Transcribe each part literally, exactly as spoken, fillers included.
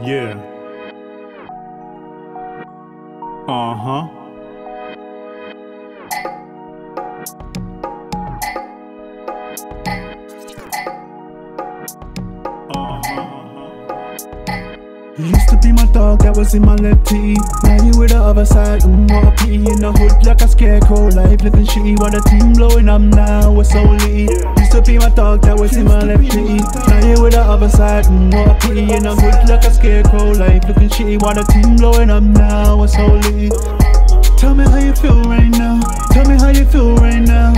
Yeah. Uh-huh. You used to be my dog that was in my left tee. Now you with the other side, mm, what a pity. In the hood like a scarecrow, life living shitty. While the team blowing up now, we're so lit. Used to be my dog that was in my left tee. Now you with the other side, mm, what a pity. In the hood like a scarecrow, life looking shitty. While the team blowing up now, we're so lit. Tell me how you feel right now. Tell me how you feel right now.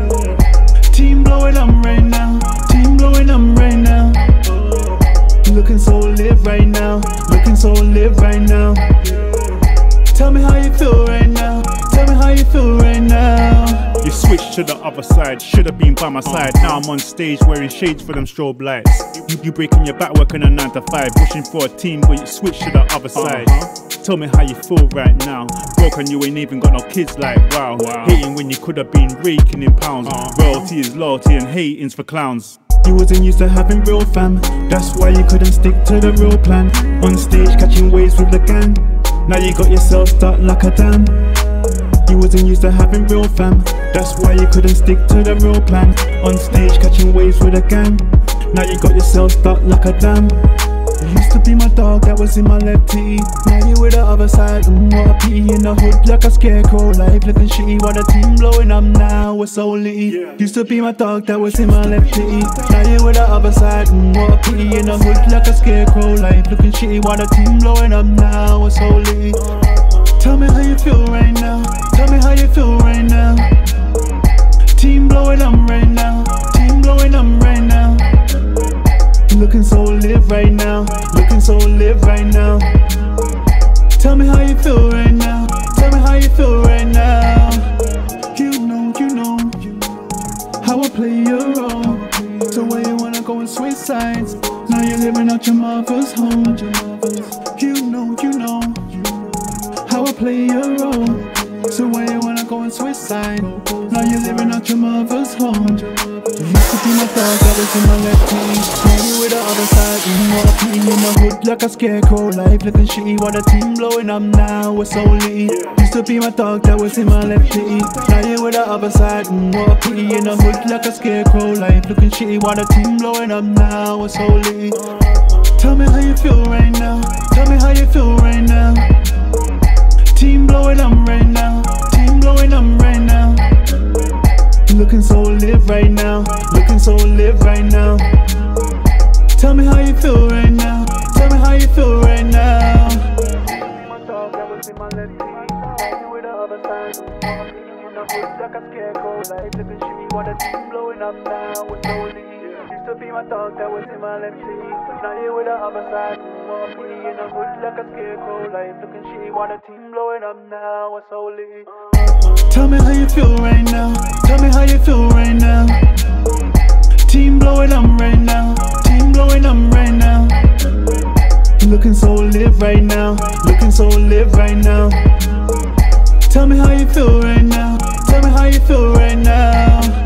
Team blowing up right now. Team blowing up right now. Looking so lit right now, looking so lit right now. Tell me how you feel right now, tell me how you feel right now. You switched to the other side, should've been by my side. Now I'm on stage wearing shades for them strobe lights. You, you breaking your back working a nine to five, wishing for a team but you switched to the other side. Tell me how you feel right now. Broke and you ain't even got no kids, like wow, wow. Hating when you could've been raking in pounds. Royalty is loyalty and hating's for clowns. You wasn't used to having real fam, that's why you couldn't stick to the real plan. On stage catching waves with the gang, now you got yourself stuck like a dam. You wasn't used to having real fam, that's why you couldn't stick to the real plan. On stage catching waves with the gang, now you got yourself stuck like a dam. You used to be my dog that was in my left tee. Now you with the other side, mm, what a pity. In the hood like a scarecrow, life looking shitty. While the team blowing up now, we're so lit. Used to be my dog that was in my left tee. Now you with the other side, mm, what a pity. In the hood like a scarecrow, life looking shitty. While the team blowing up now, we're so lit. Tell me how you feel right now, tell me how you feel right now. Team blowing up right now, team blowing up right now. Looking so lit right now, looking so lit right now. Tell me how you feel right now, tell me how you feel right now. You know, you know, how I play your role. So where you wanna go and switch sides. Now you're living out your mother's home. You know, you know, how I play your role. So where you wanna go and switch sides. Now you're living out your mother's home. You used to be my dog that was in my left tee. Now you with the other side, mm, what a pity. In the hood like a scarecrow, life looking shitty. While the team blowing up now, we're so lit. Used to be my dog that was in my left tee. Now you with the other side, mm, what a pity. In the hood like a scarecrow, life looking shitty. While the team blowing up now, we're so lit. Tell me how you feel right now, tell me how you feel right now. Team blowing up right now, team blowing up right now. Looking so lit right now, looking so lit right now. Tell me how you feel right now, tell me how you feel right now. My dog that was in my left tee, now you with the other side. In the hood like a scarecrow, life looking shitty. While the team blowing up now, we're so lit. Used to be my dog that was in my left tee. Now you with the other side, mm, pity. In the hood like a scarecrow, life looking shitty. While the team blowing up now, we're so lit. Tell me how you feel right now, tell me how you feel right now. Team blowing up right now, team blowing up right now. Looking so lit right now, looking so lit right now. Tell me how you feel right now, tell me how you feel right now.